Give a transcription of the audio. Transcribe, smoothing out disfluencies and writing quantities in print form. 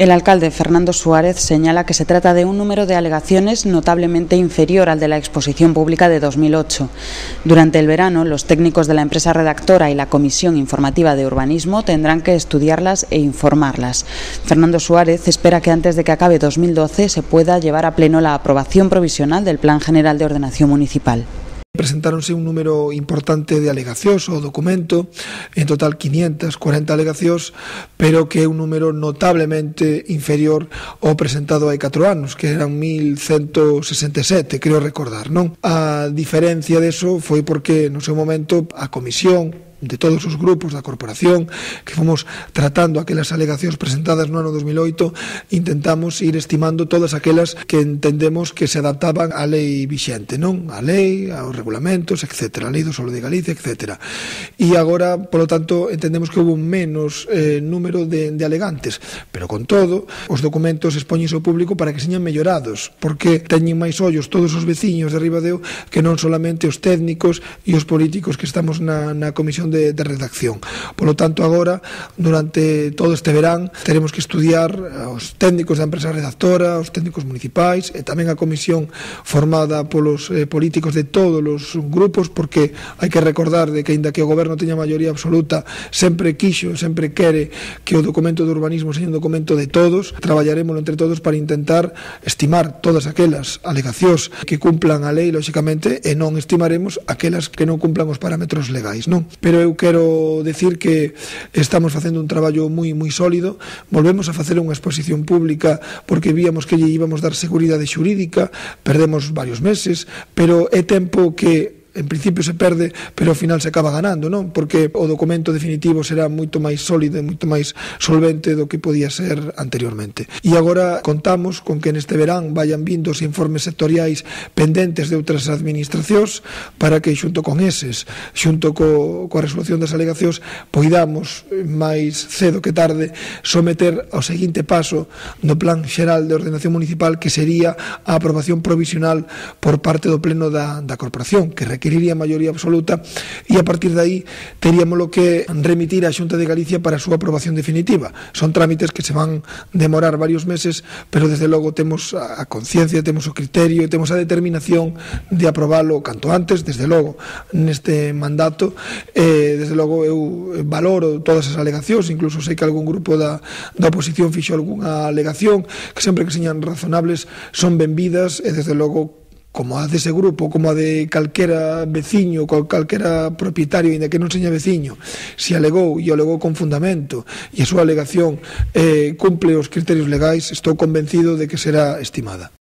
El alcalde Fernando Suárez señala que se trata de un número de alegaciones notablemente inferior al de la exposición pública de 2008. Durante el verano, los técnicos de la empresa redactora y la Comisión Informativa de Urbanismo tendrán que estudiarlas e informarlas. Fernando Suárez espera que antes de que acabe 2012 se pueda llevar a pleno la aprobación provisional del Plan General de Ordenación Municipal. Presentáronse un número importante de alegacións ao documento, en total 540 alegacións, pero que é un número notablemente inferior ao presentado hai 4 anos, que eran 1167, creo recordar, non? A diferencia deso foi porque no seu momento a comisión de todos os grupos da corporación que fomos tratando aquelas alegacións presentadas no ano 2008, intentamos ir estimando todas aquelas que entendemos que se adaptaban á lei vixente, non? A lei, aos regulamentos, etc. A lei do solo de Galicia, etc. E agora, polo tanto, entendemos que houve un menos número de alegantes, pero con todo, os documentos expóñense ao público para que señan mellorados, porque teñen máis ollos todos os veciños de Ribadeo que non solamente os técnicos e os políticos que estamos na comisión de redacción. Por lo tanto, agora, durante todo este verán, teremos que estudiar os técnicos da empresa redactora, os técnicos municipais e tamén a comisión formada polos políticos de todos os grupos, porque hai que recordar de que, aínda que o goberno teña maioría absoluta, sempre quixo, sempre quere que o documento de urbanismo seña un documento de todos. Traballaremos entre todos para intentar estimar todas aquelas alegacións que cumplan a lei, lóxicamente, e non estimaremos aquelas que non cumplan os parámetros legais, non? Pero eu quero decir que estamos facendo un traballo moi sólido. Volvemos a facer unha exposición pública porque víamos que lle íbamos dar seguridade xurídica, perdemos varios meses, pero é tempo que en principio se perde, pero ao final se acaba ganando, non? Porque o documento definitivo será moito máis sólido e moito máis solvente do que podía ser anteriormente. E agora contamos con que neste verán vayan vindo os informes sectoriais pendentes de outras administracións para que xunto con eses, xunto coa resolución das alegacións, poidamos máis cedo que tarde someter ao seguinte paso no Plan Xeral de Ordenación Municipal, que sería a aprobación provisional por parte do Pleno da Corporación, que requeriría maioría absoluta, e a partir de aí teríamos que remitir á Xunta de Galicia para a súa aprobación definitiva. Son trámites que se van demorar varios meses, pero desde logo temos a conciencia, temos o criterio, temos a determinación de aprobalo canto antes, desde logo neste mandato. Desde logo eu valoro todas as alegacións, incluso sei que algún grupo da oposición fixo algunha alegación, que sempre que señan razonables son benvidas, e desde logo, como a dese grupo, como a de calquera veciño, calquera propietario, ainda que non seña veciño, se alegou e o alegou con fundamento e a súa alegación cumple os criterios legais, estou convencido de que será estimada.